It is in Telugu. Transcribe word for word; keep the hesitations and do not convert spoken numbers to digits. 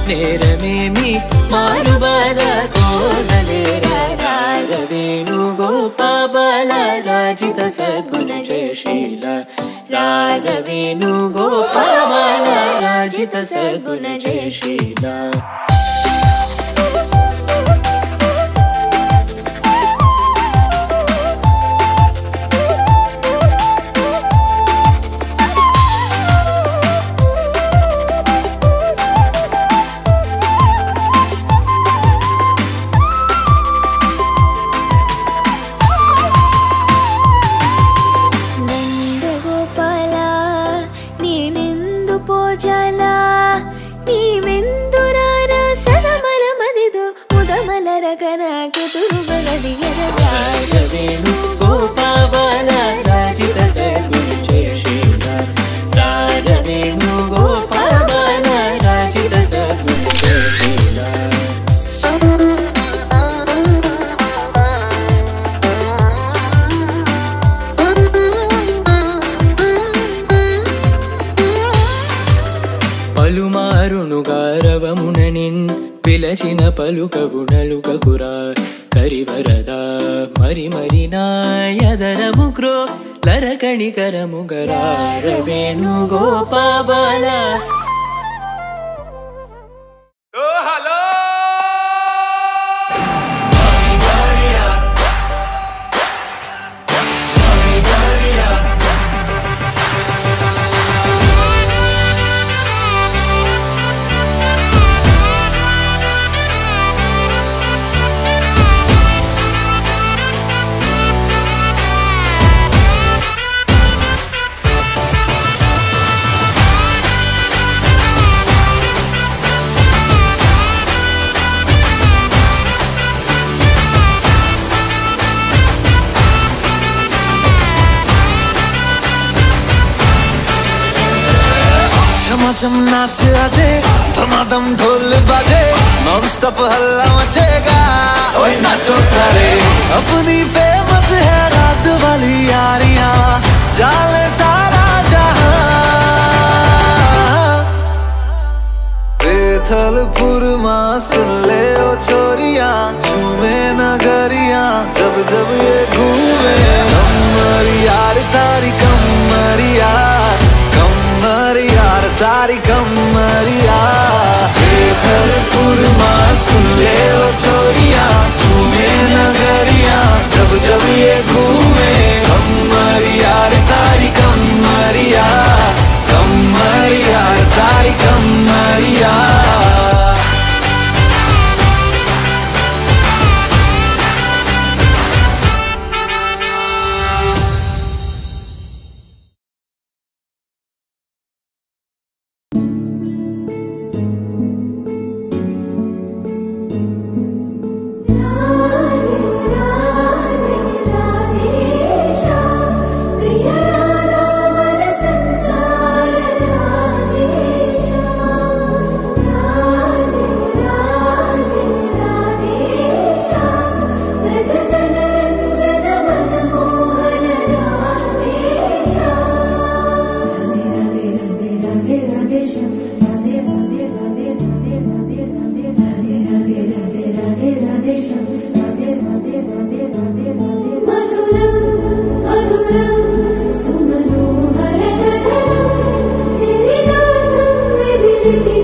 నేరమేమి మారుబాల కోరలేరా రాగ వేణుగోపాల రాజిత సద్గుణ జయశీల రాగ వేణుగోపాల రాజిత సద్గుణ జయశీల పిలచిన పలుకవునలుకకురా కరివరదా మరి మరి నాయదరముగ్రో లరకణికరముగరా వేణుగోపాల झम नाच आजे धमाधम ढोल बाजे नॉन स्टॉप हल्ला मचेगा ओए नाचो सारे अपनी फेमस है रात वाली यारियां जाले सारा जहां बेथलपुर मां सुन ले ओ छोरियां झूमे नगरियां जब जब ये घूमे कमर यार तारी कमरिया कमर यार तारी कमरिया बेथलपुर मां सुन ले ओ छोरियां झूमे नगरियां जब जब ये घूमे कमर यार तारी कमरिया कमर यार तारी कमरिया Thank you.